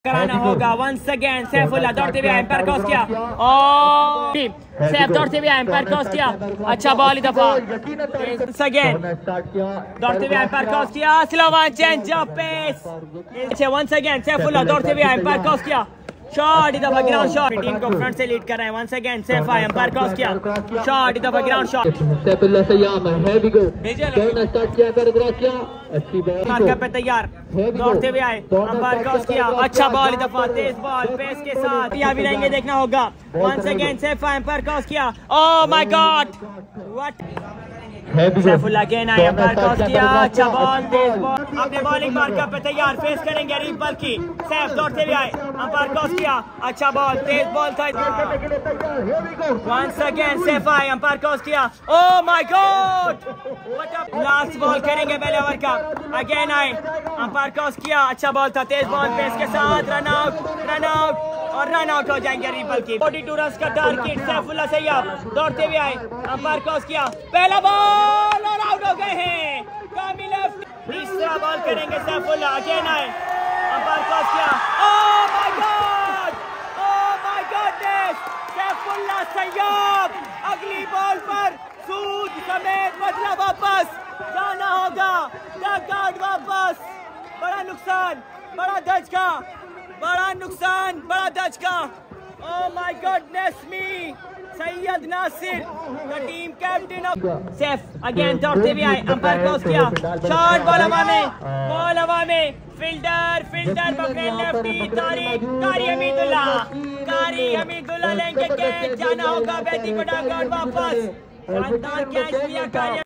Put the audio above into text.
कराना होगा। Once again Saifullah दौड़ते हुए एम्पायर क्रॉस किया और सैफ दौड़ते हुए एम्पायर क्रॉस किया। अच्छा बॉल ही दफा अगेन दौड़ते हुए एम्पायर क्रॉस किया। Slow one change of pace. Once again Saifullah दौड़ते हुए एम्पायर क्रॉस किया। शॉट इधर ग्राउंड शॉट। टीम को फ्रंट से लीड कर रहे हैं। Once again Saifa umpire cross किया। शॉट इधर ग्राउंड शॉट। सैफुल्लाह सयाम है भी गो दौड़ना स्टार्ट किया कर क्रॉस किया। अच्छी बॉल मार्कर पे तैयार दौड़ते हुए आए एम्पायर क्रॉस किया। अच्छा बॉल दफा तेज बॉल पेस के साथ यहाँ भी रहेंगे देखना होगा। Once again Saifa umpire cross किया। Oh my god what Saifullah again आए एम्पायर क्रॉस किया। अच्छा बॉल तेज बॉल अपने बॉलिंग मार्कर पे तैयार फेस करेंगे रीप बॉल की। सैफ दौड़ते हुए आए एम्पायर क्रॉस किया। अच्छा बॉल तेज बॉल था। वंस अगेन सैफ आए एम्पायर क्रॉस किया। Oh my god last ball करेंगे पहले ओवर का। अगेन आए एम्पायर क्रॉस किया। अच्छा बॉल था तेज बॉल पेस के साथ। रन आउट और रन आउट हो जाएंगे रिपल की। 42 रन का टारगेट। सैफुल्लाह सैयद दौड़ते हुए आए एम्पायर क्रॉस किया। पहला बॉल और आउट हो गए हैं। कामी लेफ्ट। तीसरा बॉल करेंगे सैफुल्लाह। अगेन आए एम्पायर क्रॉस किया। Oh my goodness Saifullah Syed अगली बॉल पर सूद समेत बदला वापस जाना होगा। डगआउट वापस। बड़ा नुकसान बड़ा धचका बड़ा धचका। Oh my goodness me Syed Nasir the team captain of Saif again दौड़ते हुए आए एम्पायर क्रॉस किया। शॉट बॉल हवा में फील्डर पकड़े लेफ्टी कारी हमीदुल्लाह लेंगे कैच। जाना होगा बैटिंग को डगआउट वापस। शानदार कैच लिया कारी।